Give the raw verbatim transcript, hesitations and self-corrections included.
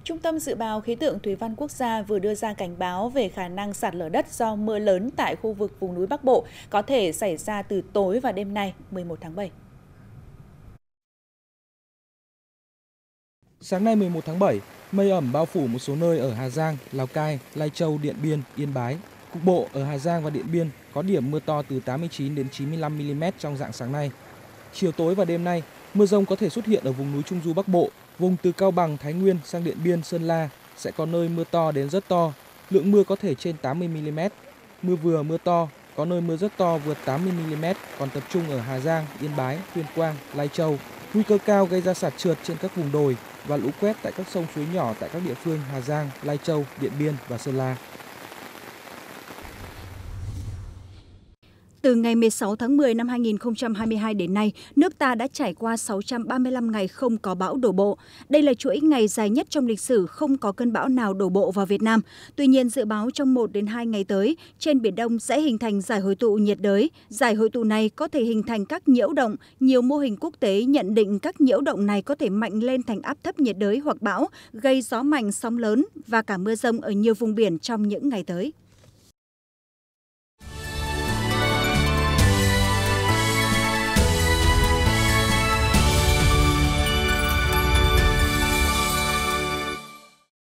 Trung tâm Dự báo Khí tượng Thủy văn Quốc gia vừa đưa ra cảnh báo về khả năng sạt lở đất do mưa lớn tại khu vực vùng núi Bắc Bộ có thể xảy ra từ tối và đêm nay, mười một tháng bảy. Sáng nay mười một tháng bảy, mây ẩm bao phủ một số nơi ở Hà Giang, Lào Cai, Lai Châu, Điện Biên, Yên Bái. Cục bộ ở Hà Giang và Điện Biên có điểm mưa to từ tám mươi chín đến chín mươi lăm mi-li-mét trong rạng sáng nay. Chiều tối và đêm nay, mưa rông có thể xuất hiện ở vùng núi Trung Du Bắc Bộ, vùng từ Cao Bằng, Thái Nguyên sang Điện Biên, Sơn La sẽ có nơi mưa to đến rất to, lượng mưa có thể trên tám mươi mi-li-mét. Mưa vừa mưa to, có nơi mưa rất to vượt tám mươi mi-li-mét, còn tập trung ở Hà Giang, Yên Bái, Tuyên Quang, Lai Châu. Nguy cơ cao gây ra sạt trượt trên các vùng đồi và lũ quét tại các sông suối nhỏ tại các địa phương Hà Giang, Lai Châu, Điện Biên và Sơn La. Từ ngày mười sáu tháng mười năm hai nghìn không trăm hai mươi hai đến nay, nước ta đã trải qua sáu trăm ba mươi lăm ngày không có bão đổ bộ. Đây là chuỗi ngày dài nhất trong lịch sử không có cơn bão nào đổ bộ vào Việt Nam. Tuy nhiên, dự báo trong một đến hai ngày tới, trên Biển Đông sẽ hình thành giải hội tụ nhiệt đới. Giải hội tụ này có thể hình thành các nhiễu động. Nhiều mô hình quốc tế nhận định các nhiễu động này có thể mạnh lên thành áp thấp nhiệt đới hoặc bão, gây gió mạnh, sóng lớn và cả mưa rông ở nhiều vùng biển trong những ngày tới.